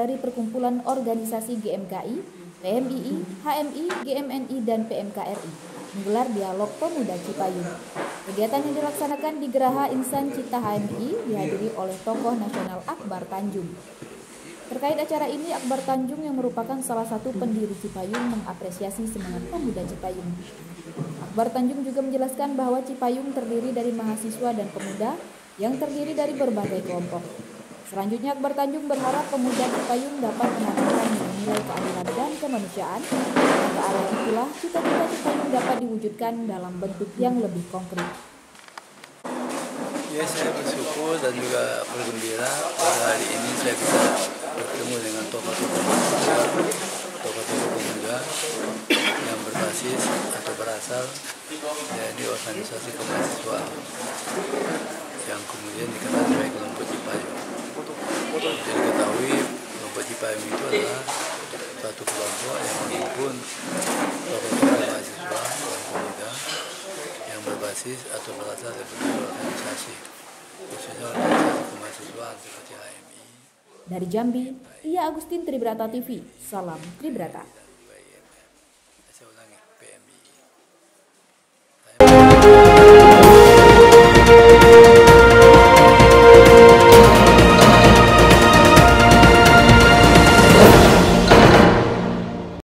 dari Perkumpulan Organisasi GMKI, PMII, HMI, GMNI, dan PMKRI menggelar dialog pemuda Cipayung. Kegiatan yang dilaksanakan di Geraha Insan Cita HMI dihadiri oleh tokoh nasional Akbar Tanjung. Terkait acara ini, Akbar Tanjung yang merupakan salah satu pendiri Cipayung mengapresiasi semangat pemuda Cipayung. Akbar Tanjung juga menjelaskan bahwa Cipayung terdiri dari mahasiswa dan pemuda yang terdiri dari berbagai kelompok. Selanjutnya, Akbar Tanjung berharap pemuda Cipayung dapat menanamkan nilai keadilan dan kemanusiaan. Ke arah itulah cita-cita Cipayung dapat diwujudkan dalam bentuk yang lebih konkret. Ya, saya bersyukur dan juga bergembira pada hari ini saya bisa bertemu dengan tokoh-tokoh pemuda yang berbasis atau berasal dari organisasi kemahasiswaan yang kemudian dikenal sebagai kelompok Cipayung. Jadi diketahui kelompok Cipayung itu adalah suatu kelompok yang menghimpun tokoh-tokoh mahasiswa dan pemuda yang berbasis atau berasal dari berbagai organisasi, khususnya organisasi kemahasiswaan seperti HMI. Dari Jambi, Ia Agustin, Tribrata TV. Salam Tribrata.